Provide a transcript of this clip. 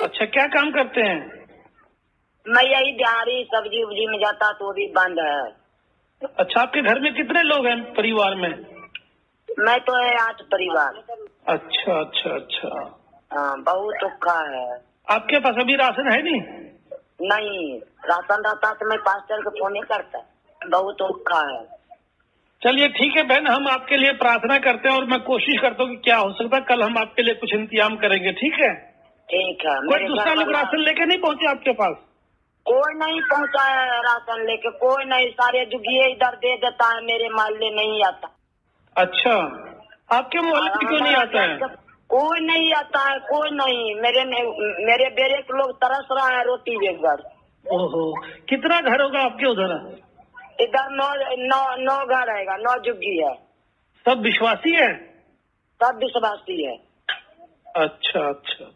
अच्छा, क्या काम करते हैं? मैं यही दिहाड़ी सब्जी उब्जी में जाता तो भी बंद है। अच्छा, आपके घर में कितने लोग हैं परिवार में? मैं तो है 8 परिवार। अच्छा अच्छा अच्छा। हाँ, बहुत औखा है। आपके पास अभी राशन है नहीं? नहीं, राशन रहता तो मैं पास्टर को फोन ही करता। बहुत औखा है। चलिए ठीक है बहन, हम आपके लिए प्रार्थना करते हैं और मैं कोशिश करता हूँ कि क्या हो सकता है, कल हम आपके लिए कुछ इंतजाम करेंगे। ठीक है? ठीक है। कोई दूसरा लोग राशन लेके नहीं पहुँचे आपके पास? कोई नहीं पहुँचा है राशन लेके, कोई नहीं। सारे जुगिए इधर दे देता है, मेरे मोहल्ले नहीं आता। अच्छा, आपके मोहल्ले में क्यों नहीं आता है? कोई नहीं आता है, कोई नहीं। मेरे बेरे के लोग तरस रहा है रोटी बेगर। ओहो, कितना घर होगा आपके उधर? इधर 9 घर रहेगा, 9 जुग्गी है। सब विश्वासी है? सब विश्वासी है। अच्छा अच्छा।